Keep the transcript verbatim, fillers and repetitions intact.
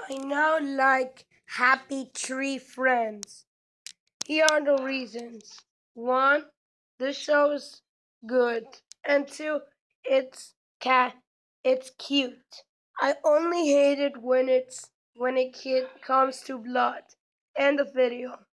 I now like Happy Tree Friends. Here are the reasons. One, the show's good. And two, it's cat it's cute. I only hate it when it's when a kid comes to blood. End of video.